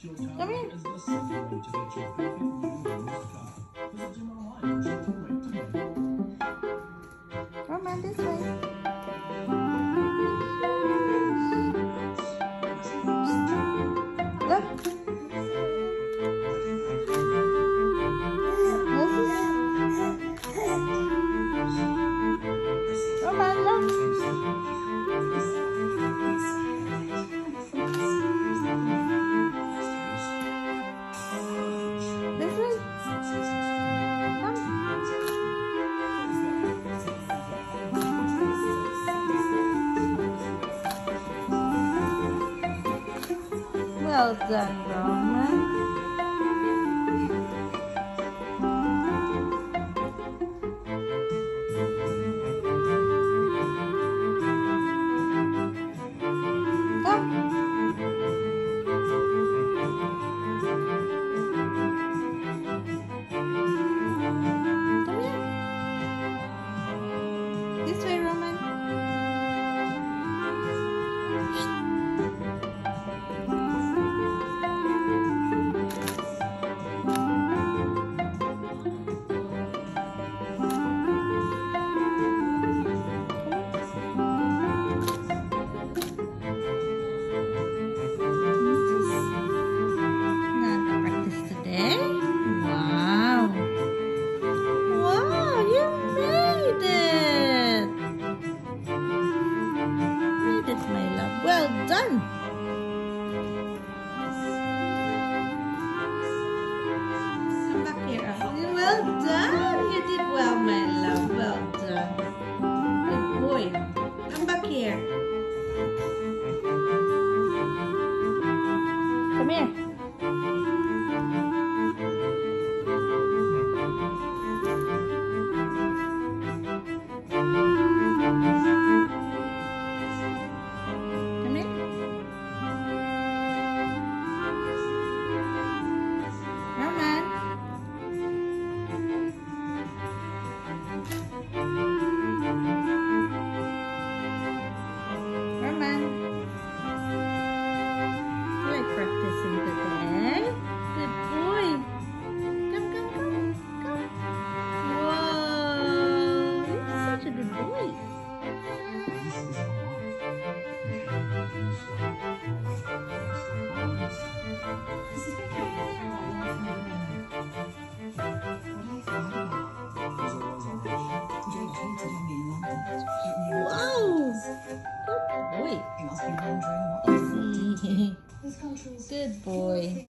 Come here. Roman, this way. Look. Roman, look. This way. Come. Well done, Roman. Come. Come here. This way, Roman. Well done. Come back here. Well done. You did well, my love. Well done. Good boy. Come back here. Come here. Roman, you like practicing today? Good boy. Come, come, come, come. Whoa, you're such a good boy. Wow, good boy. Good boy.